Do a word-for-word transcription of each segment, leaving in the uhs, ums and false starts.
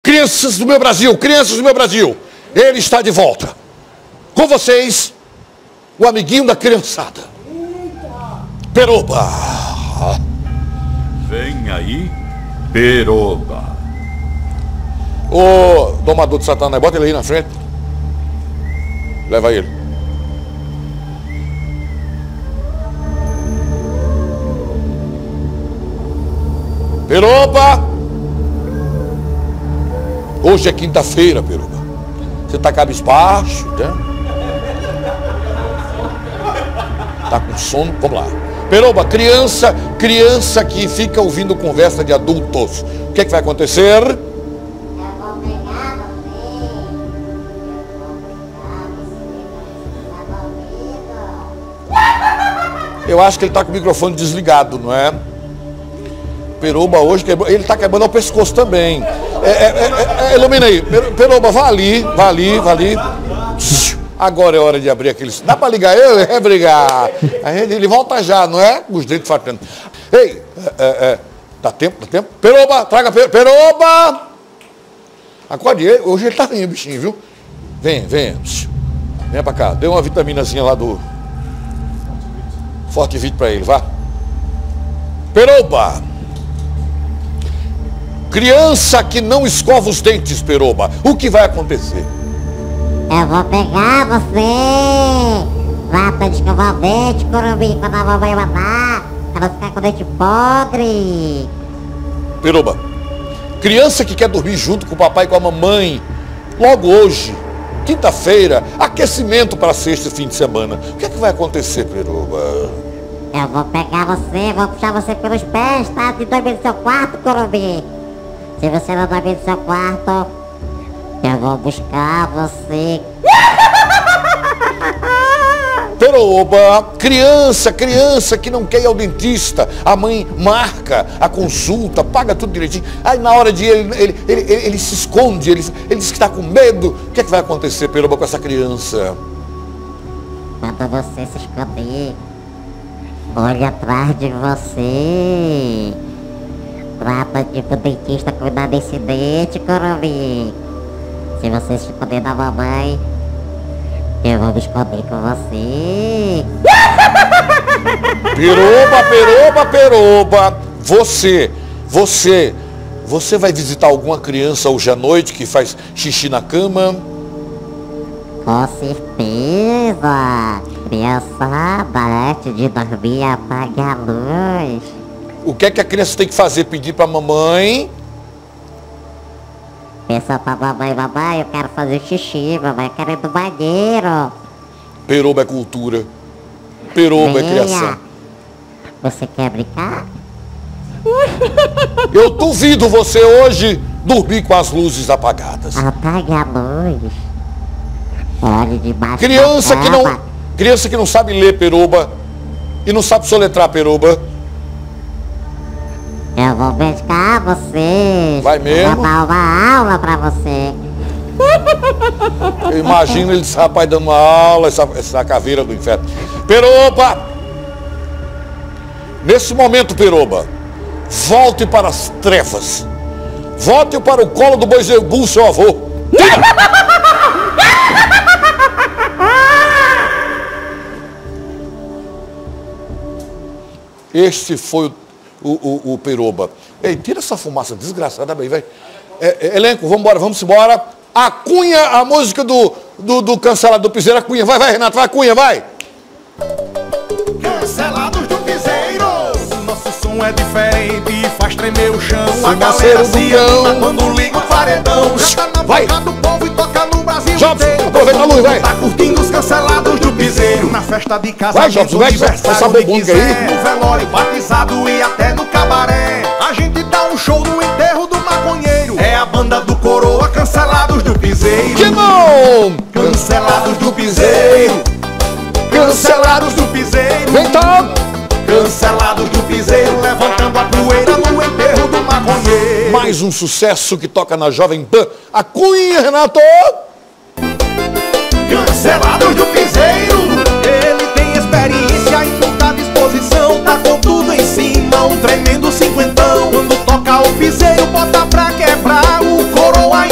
Crianças do meu Brasil, crianças do meu Brasil, ele está de volta. Com vocês, o amiguinho da criançada. Peroba. Vem aí, Peroba. Ô, domador de Satanás, bota ele aí na frente. Leva ele. Peroba. Hoje é quinta-feira, Peroba. Você tá cabisbaixo, né? Tá com sono? Vamos lá. Peroba, criança, criança que fica ouvindo conversa de adultos. O que é que vai acontecer? Eu acho que ele está com o microfone desligado, não é? Peroba hoje, quebrou, ele está quebrando o pescoço também. É, é, é, é, ilumina aí. Peroba, vá ali, vá ali, vá ali. Agora é hora de abrir aqueles... Dá para ligar ele? É brigar. Ele volta já, não é? Os dentes fatando. Ei, é, é, dá tempo, dá tempo? Peroba, traga Peroba! Acorde ele. Hoje ele está bem, bichinho, viu? Vem, vem. Vem para cá. Dê uma vitaminazinha lá do... Forte vídeo para ele, vá. Peroba. Criança que não escova os dentes, Peroba. O que vai acontecer? Eu vou pegar você. Vá pra escovar o dente, Curumim, quando a mamãe mandar. Pra não ficar com o dente podre. Peroba. Criança que quer dormir junto com o papai e com a mamãe. Logo hoje, quinta-feira, aquecimento para sexta e fim de semana. O que é que vai acontecer, Peroba? Eu vou pegar você, vou puxar você pelos pés, tá? De dormir no seu quarto, Curumim. Se você não dormir no seu quarto, eu vou buscar você. Peroba, criança, criança que não quer ir ao dentista. A mãe marca a consulta, paga tudo direitinho. Aí na hora de ir, ele, ele, ele, ele, ele se esconde, ele, ele diz que está com medo. O que é que vai acontecer, Peroba, com essa criança? Quando você se esconder, olha atrás de você. Vá pra tipo dentista cuidar desse dente, Curumim. Se você se esconder da mamãe, eu vou me esconder com você. Peroba, Peroba, Peroba. Você, você, você vai visitar alguma criança hoje à noite que faz xixi na cama? Com certeza. Criançada, antes de dormir, apague a luz. O que é que a criança tem que fazer? Pedir pra mamãe? Pensa pra mamãe, mamãe, eu quero fazer xixi, mamãe, eu quero ir no banheiro. Peroba é cultura. Peroba é criação. Você quer brincar? Eu duvido você hoje dormir com as luzes apagadas. Apague a luz. Olhe debaixo Criança da que cama. não, criança que não sabe ler, Peroba, e não sabe soletrar, Peroba. Eu vou medicar você. Vai mesmo? Eu vou dar uma aula pra você. Eu imagino esse rapaz dando uma aula, essa, essa caveira do inferno. Peroba! Nesse momento, Peroba, volte para as trevas. Volte para o colo do Boizebu, seu avô. Este foi o, o, o, o Peroba. Ei, tira essa fumaça desgraçada bem, vai. É, é, elenco, vamos embora, vamos embora. A Cunha, a música do, do, do Cancelado do Piseiro, a Cunha. Vai, vai, Renato, vai, Cunha, vai. Cancelados do Piseiro. Nosso som é diferente e faz tremer o chão. Fumaceiro A galera do se cão. anima quando liga o paredão. Já tá na Vai. boca do povo e toca no Brasil Jobs, inteiro. aproveita a luz, vai. Tá curtindo os Cancelados do Piseiro. Na festa de Vai, Jobs, casamento, vai, essa aniversário de bobonga aí. quiser. No velório, batizado e até no cabaré. A gente dá um show no enterro do maconheiro. É a banda do Coroa, Cancelados do Piseiro. Que bom! Cancelados do Piseiro. Cancelados do Piseiro. Vem, Tom! Cancelados do Piseiro, levantando a poeira no enterro do maconheiro. Mais um sucesso que toca na Jovem Pan. A Cunha, Renato! Cancelados do Piseiro. Ele tem experiência e muita disposição. Tá com tudo em cima, um tremendo cinquentão. Quando toca o piseiro, bota pra quebrar. O Coroa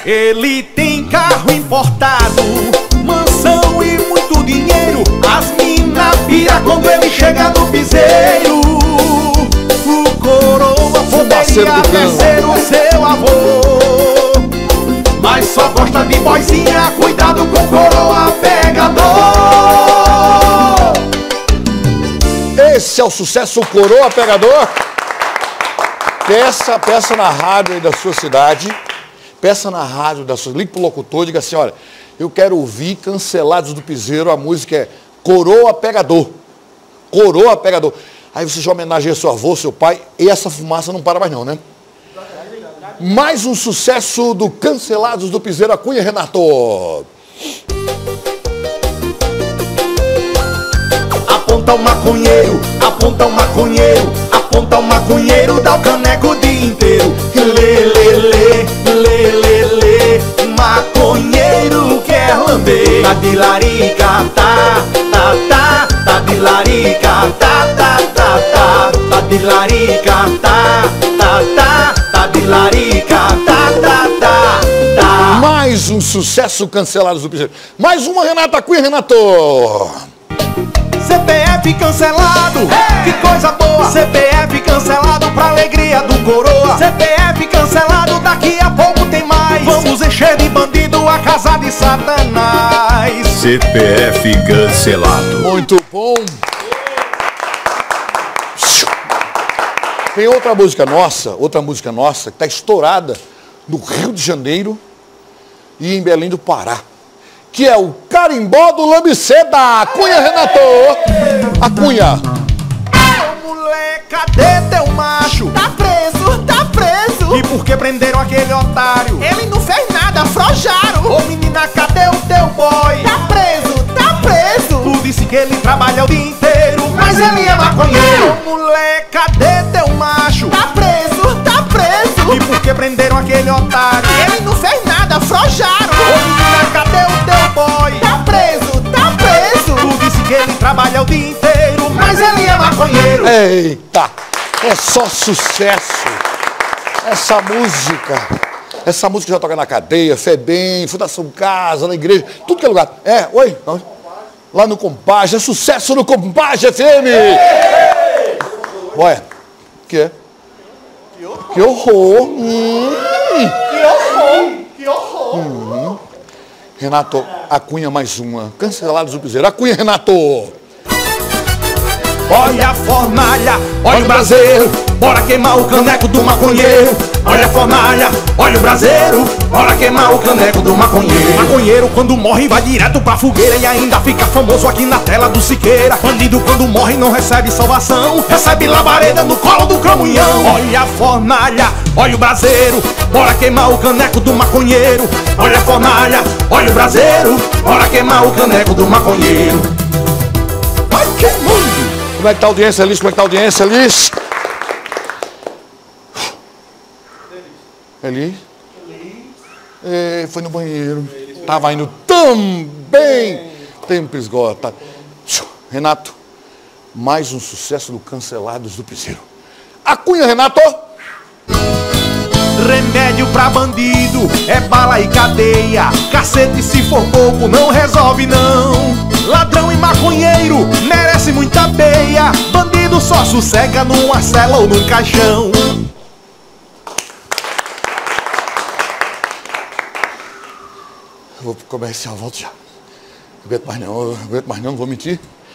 Ele tem carro importado, mansão e muito dinheiro. As mina pira quando ele chega no piseiro. O coroa poderia até ser o seu avô, mas só gosta de boizinha. Cuidado com o coroa pegador. Esse é o sucesso Coroa Pegador. Peça, peça na rádio aí da sua cidade. Peça na rádio da sua... Ligue pro locutor e diga assim, olha, eu quero ouvir Cancelados do Piseiro. A música é Coroa Pegador. Coroa Pegador. Aí você já homenageia seu avô, seu pai. E essa fumaça não para mais não, né? Mais um sucesso do Cancelados do Piseiro. A Cunha, Renato. Aponta o maconheiro, aponta o maconheiro, aponta o maconheiro, dá o caneco o dia inteiro. Lê, lê, lê, lê, lê, lê, maconheiro quer lamber. Tá de larica, tá, tá, tá, tá de larica, tá, tá, tá, tá, tá de larica, tá, tá, tá, tá de larica, tá, tá, tá, tá. Mais um sucesso Cancelados do Piseiro. Mais uma, Renata Cunha, Renato. C P F cancelado, hey! Que coisa boa. C P F cancelado pra alegria do coroa. C P F cancelado, daqui a pouco tem mais. Vamos encher de bandido a casa de Satanás. C P F cancelado. Muito bom. Tem outra música nossa, outra música nossa, que está estourada no Rio de Janeiro e em Belém do Pará, que é o Carimbó do Lambiceda. Cunha, Renato. A Cunha. Ô moleque, cadê teu macho? Tá preso, tá preso. E por que prenderam aquele otário? Ele não fez nada, afrouxaram. Ô menina, cadê o teu boy? Tá preso, tá preso. Tu disse que ele trabalha o dia inteiro, mas ele é maconheiro. Ô moleque, cadê teu macho? Tá preso, tá preso. E por que prenderam aquele otário? Ele não fez nada, afrouxaram. Ô menina, cadê o teu boy? Tá preso, tá preso. Tu disse que ele trabalha o dia inteiro, mas ele é maconheiro. Eita, é só sucesso. Essa música, essa música já toca na cadeia, FEBEM, Fundação Casa, na igreja, tudo que é lugar. É, oi? Lá no Compage, é sucesso no Compage F M. Olha, que é? Que horror. Hum. Que horror, que horror. Hum. Renato, a Cunha mais uma. Cancelados do Piseiro. A Cunha, Renato. Olha a fornalha, olha o braseiro, bora queimar o caneco do maconheiro. Olha a fornalha, olha o braseiro, bora queimar o caneco do maconheiro. Maconheiro quando morre vai direto pra fogueira e ainda fica famoso aqui na tela do Siqueira. Bandido quando morre não recebe salvação, recebe labareda no colo do cramunhão. Olha a fornalha, olha o braseiro, bora queimar o caneco do maconheiro. Olha a fornalha, olha o braseiro, bora queimar o caneco do maconheiro. Vai queimando. Como é que tá a audiência, Liz? Como é que tá a audiência, Liz? Eli? É, foi no banheiro. Tava indo também. Tempo esgota. Renato, mais um sucesso do Cancelados do Piseiro. A Cunha, Renato. Remédio pra bandido é bala e cadeia. Cacete se for pouco não resolve não. Ladrão e maconheiro merece muita peia. Bandido só sossega numa cela ou num caixão. Vou pro comercial, volto já. Não aguento mais não, não aguento mais não, não vou mentir.